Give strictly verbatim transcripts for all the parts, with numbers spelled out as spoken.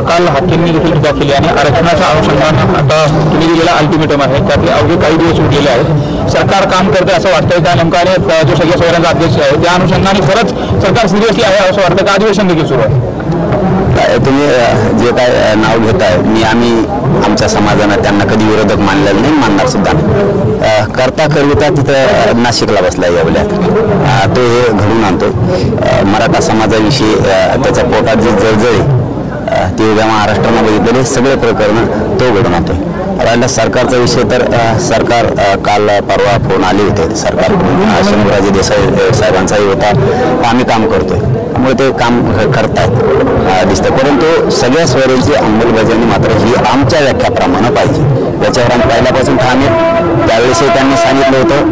काल हाकेंनी देखील टीका केली आणि आरक्षणाच्या अनुषंगाने आता तुम्ही दिलेला अल्टिमेटम आहे त्यातले अवघे काही दिवस उरलेले आहेत. सरकार काम करते असं वाटतंय का नेमकं? आणि जो सगळ्या सोयऱ्यांचा अध्यक्ष आहे त्या अनुषंगाने खरंच सरकार सिरियसली आहे असं वाटतं का? अधिवेशन देखील सुरू आहे. तुम्ही जे काय नाव घेताय, मी आम्ही आमच्या समाजानं त्यांना कधी विरोधक मानलेलं नाही, मानणार सुद्धा नाही. करता कविता तिथं नाशिकला बसला यावल्यात तो हे घडून आणतो. मराठा समाजाविषयी त्याच्या पोटात जी जळजळी ती उद्या महाराष्ट्रानं बघितलेले सगळे प्रकरण तो घडून आणतोय. राहिला सरकारचा विषय तर सरकार काल परवा फोन आले होते सरकारकडून, शंभूराजे देसाई साहेबांचाही होता. आम्ही काम करतोय त्यामुळे ते काम करतायत दिसतं, परंतु सगळ्या स्वरांची अंमलबजावणी मात्र ही आमच्या व्याख्याप्रमाणे पाहिजे. याच्यावर आम्ही पहिल्यापासून ठाणे त्यावेळेसही त्यांनी सांगितलं होतं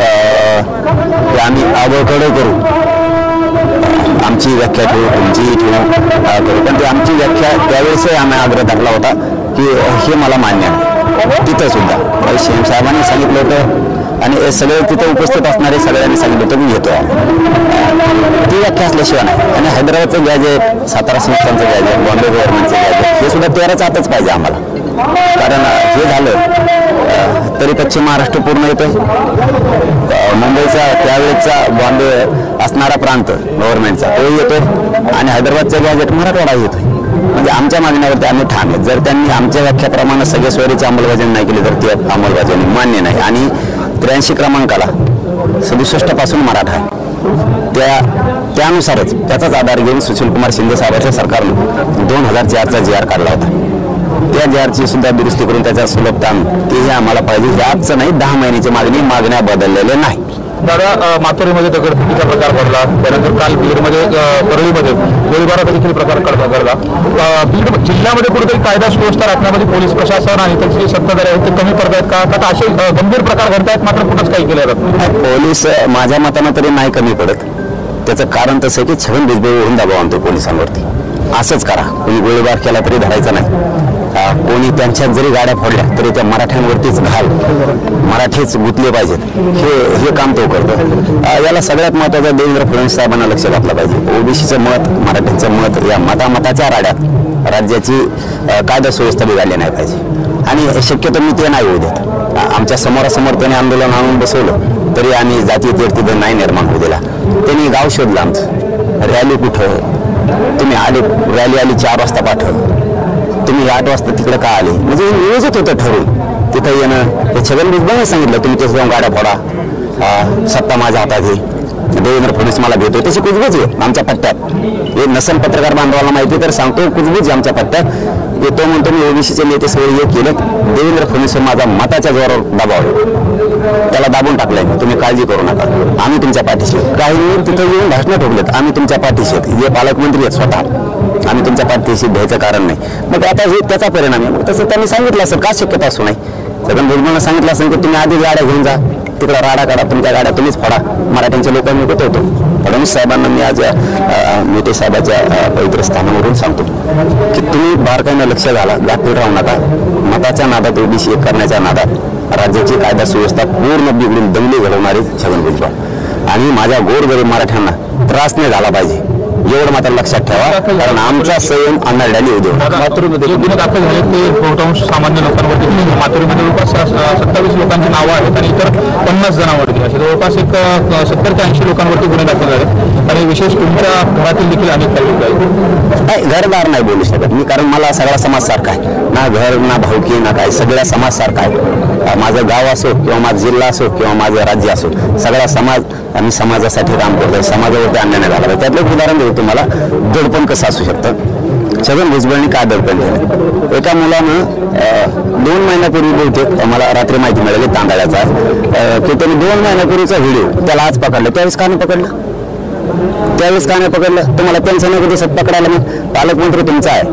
की आम्ही आबोकडे करू, आमची व्याख्या ठेवू, तुमचीही ठेवू करू, पण ती आमची व्याख्या त्यावेळेसही आम्ही आग्रह धरला होता की हे मला मान्य आहे. तिथं सुद्धा शेम साहेबांनी सांगितलं होतं आणि सगळे तिथं उपस्थित असणारे सगळ्यांनी सांगितलं होतं मी घेतो ती व्याख्या असल्याशिवाय नाही. आणि हैदराबादचं गॅजेट, सातारा संस्थांचं गॅजेट, बॉम्बे गव्हर्नमेंटचं गॅजेट हे सुद्धा तेराच आतच पाहिजे आम्हाला. कारण हे झालं तरी पश्चिम महाराष्ट्र पूर्ण येतोय. मुंबईचा त्यावेळेचा बॉम्बे असणारा प्रांत गव्हर्नमेंटचा तोही येतोय आणि हैदराबादचा गॅजेट मराठवाडा येतोय. म्हणजे आमच्या मागण्यावरती आम्ही ठाणे, जर त्यांनी आमच्या व्याख्याप्रमाणे सगळ्या सोयरीची अंमलबजावणी नाही केली तर ती अंमलबजावणी मान्य नाही. आणि त्र्याऐंशी क्रमांकाला सदुसष्ट पासून मराठा आहे त्या त्यानुसारच त्याचाच आधार घेऊन सुशीलकुमार शिंदे साहेबांच्या सरकारनं दोन हजार चारचा जी आर काढला होता. त्या जी आरची सुद्धा दुरुस्ती करून त्याचा सुलभता आणून तेही आम्हाला पाहिजे. हे आजचं नाही, दहा महिन्याची मागणी मागण्या बदललेल्या नाही. दादा, माथुरीमध्ये दगडफेकीचा प्रकार घडला, त्यानंतर काल बीडमध्ये परळीमध्ये गोळीबाराचा देखील प्रकार घडला. बीड जिल्ह्यामध्ये कुठेतरी कायदा सुव्यवस्था राखण्यामध्ये पोलीस प्रशासन आणि त्यांची सत्ताधारी आहेत ते कमी पडत आहेत का? का असे गंभीर प्रकार घडत आहेत मात्र कुठंच काही केलं जात? पोलीस माझ्या मतानं तरी नाही कमी पडत. त्याचं कारण तसं आहे की छगन भुजबळ होऊन दबाव आणतो पोलिसांवरती. असंच करा, कोणी गोळीबार केला तरी धरायचा नाही, कोणी त्यांच्यात जरी गाड्या फोडल्या तरी त्या मराठ्यांवरतीच घाल, मराठीच गुंतले पाहिजेत, हे हे काम तो करतो. याला सगळ्यात महत्त्वाचं देवेंद्र फडणवीस साहेबांना लक्ष घातलं पाहिजे. ओबीसीचं मत, मराठ्यांचं मत या मतामताच्या राड्यात राज्याची कायदा सुव्यवस्था बिघडली नाही पाहिजे. आणि शक्यतो मी ते नाही होऊ देत. आमच्या समोरासमोर त्यांनी आंदोलन आणून बसवलं तरी आम्ही जाती तेर तिथं नाही निर्माण होऊ दिला. त्यांनी गाव शोधलं आमचं, रॅली कुठं, तुम्ही आले, रॅली आली चार वाजता पाठव, तुम्ही आठ वाजता तिकडे का आले, म्हणजे नियोजित होतं ठरवून तिथं येणं. ते छगन भुजबळने सांगितलं तुम्ही तिथे जाऊन गाड्या फोडा, सत्ता माझ्या हातात आहे, देवेंद्र फडणवीस मला भेटतो, त्याची कुजबूज आहे आमच्या पट्ट्यात. हे नसन पत्रकार बांधवाला माहिती तर सांगतो, कुजबूज आमच्या पट्ट्यात. तो म्हणतो मी ओबीसीचे नेते सगळे हे केलं, देवेंद्र फडणवीस माझा मताच्या जोरावर दबाव, त्याला दाबून टाकलंय. तुम्ही काळजी करू नका, आम्ही तुमच्या पाठीशी. काही तिथं येऊन भाषणं ठोकलेत, आम्ही तुमच्या पाठीशी आहेत, जे पालकमंत्री आहेत स्वतः, आम्ही तुमच्या पाठीशी द्यायचं कारण नाही. मग आता हे त्याचा परिणाम आहे. तसं त्यांनी सांगितलं असेल, का शक्यता असू नाही. छगन भुजबळनं सांगितलं असेल की तुम्ही आधी गाड्या घेऊन जा, तिकडे राडा काढा, तुमच्या गाड्या तुम्हीच फोडा, मराठ्यांच्या लोकांनी होत होतो. फडणवीस साहेबांना मी आज मेटे साहेबाच्या पवित्र स्थानावरून सांगतो की तुम्ही बारकाईनं लक्ष घाला, गाठीत राहू नका. मताच्या नादात ओबीसी एक करण्याच्या नादात राज्याची कायदा सुव्यवस्था पूर्ण बिघडून दंगली घडवणारी छगन भुजबळ आणि माझ्या गोरगरीब मराठ्यांना त्रास नाही झाला पाहिजे एवढं मात्र लक्षात ठेवा. कारण आमचा संयम अण्णाडाली होतो. माथुरीमध्ये गुन्हे दाखल झाले ते बहुतांश सामान्य लोकांवरती. माथुरीमध्ये जवळपास सत्तावीस लोकांची नावं आहेत आणि इतर पन्नास जणांवरती असे जवळपास एक सत्तर ते ऐंशी लोकांवरती गुन्हे दाखल झाले आणि विशेष तुमच्या घरातील देखील अनेक काही लोक आहेत. नाही, घरदार नाही बोलू शकत मी, कारण मला सगळा समाज सारखा आहे ना, घर ना भाऊकी ना काय, सगळ्या समाज सारखा आहे. माझं गाव असो किंवा माझा जिल्हा असो किंवा माझं राज्य असो, सगळा समाज आम्ही समाजासाठी काम करतोय, समाजावरती अन्याय झाला पाहिजे. त्यातलं एक उदाहरण देऊ तुम्हाला, दडपण कसं असू शकतं. छगन भुजबळनी काय दडपण केलं, एका मुलानं दोन महिन्यापूर्वी बहुतेक मला रात्री माहिती मिळाली तांदळाचा की त्यांनी दोन महिन्यापूर्वीचा व्हिडिओ त्याला आज पकडलं, त्यावेळेस का नाही पकडलं, त्यावेळेस का नाही पकडलं. तुम्हाला त्यांचं नको दिसत पकडायला, मग पालकमंत्री तुमचा आहे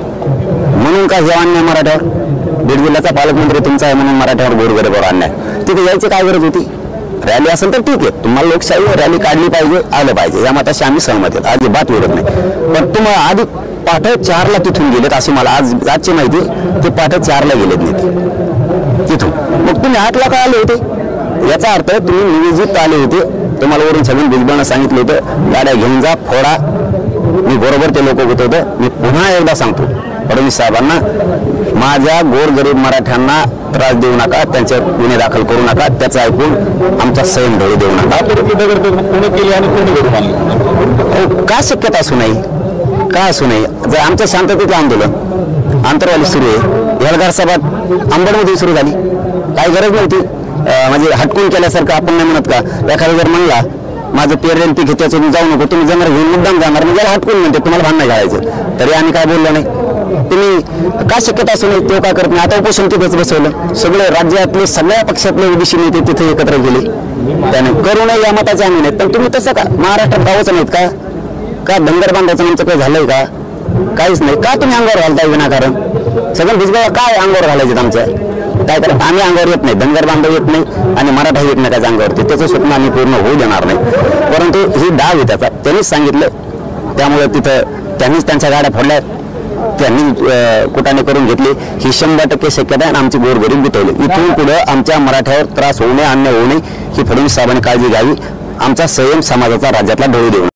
म्हणून का हे अन्याय मराठ्यावर, बीड जिल्ह्याचा पालकमंत्री तुमचा आहे म्हणून मराठ्यावर गोरगरीबावर अन्याय. तिथे यायची काय गरज होती. रॅली असेल तर ठीक आहे, तुम्हाला लोकशाही रॅली काढली पाहिजे, आलं पाहिजे, या मताशी आम्ही सहमत आहेत, अजिबात विरोध नाही. पण तुम्हाला आधी पाठ चारला तिथून गेलेत अशी मला आज आजची माहिती, ते पाठ चारला गेलेत नाही तिथून. मग तुम्ही आठला का आले होते, याचा अर्थ तुम्ही नियोजित आले होते. तुम्हाला वरून छगन भुजबळनं सांगितलं होतं गाड्या घेऊन जा, फोडा. मी बरोबर ते लोक होत होतं. मी पुन्हा एकदा सांगतो, फडणवीस साहेबांना माझ्या गोरगरीब मराठ्यांना त्रास देऊ नका, त्यांचे गुन्हे दाखल करू नका, त्याचं ऐकून आमचा संयम ढळू देऊ नका. कोणी केली आणि कोणी घडून आणली? का शक्यता असू नये, का असू नये? जर आमच्या शांततेचं आंदोलन आंतरवाली सुरू आहे, एल्गार सभा अंबडमध्ये सुरू झाली, काही गरज नव्हती. म्हणजे हटकून केल्यासारखं आपण नाही म्हणत का? एखादा जर म्हणला माझं पेरेल पीक त्याच्यातून जाऊ नको, तुम्ही जमणार घेऊन मुद्दाम जाणार, म्हणजे याला हटकून म्हणते, तुम्हाला भांडणं घालायचं, तरी आम्ही काय बोललो नाही. तुम्ही काय शक्यता असू नये, तो काय करत नाही. आता उपोषण तिथंच बसवलं, सगळे राज्यातले सगळ्या पक्षातले ओबीसी नेते तिथे एकत्र गेले, त्याने करू नये या मताचे आम्ही नाहीत. पण तुम्ही तसं का महाराष्ट्रात गावच नाहीत का? का धनगर बांधायचं आमचं काही झालंय का? काहीच नाही. का तुम्ही अंगावर घालताय विनाकारण? सगळं भिजगाव काय अंगावर घालायचे आमच्या? काय करा, आम्ही अंगावर येत नाही, धनगर बांधव येत नाही आणि मराठा येत नाही त्याच्या अंगावरती, त्याचं स्वप्न आम्ही पूर्ण होऊ देणार नाही. परंतु ही डाव आहे त्याचा, त्यांनीच सांगितलं, त्यामुळे तिथं त्यांनीच त्यांच्या गाड्या फोडल्या, त्यांनी कुटाने करून घेतली. ही शंभर टक्के शक्यता आहे आणि आमची गोरगरीब गुतवली. इथून पुढं आमच्या मराठ्यावर त्रास होऊ नये, अन्याय होऊ नये ही फडणवीस साहेबांनी काळजी घ्यावी. आमचा संयम समाजाचा राज्यातला ढळू देऊ.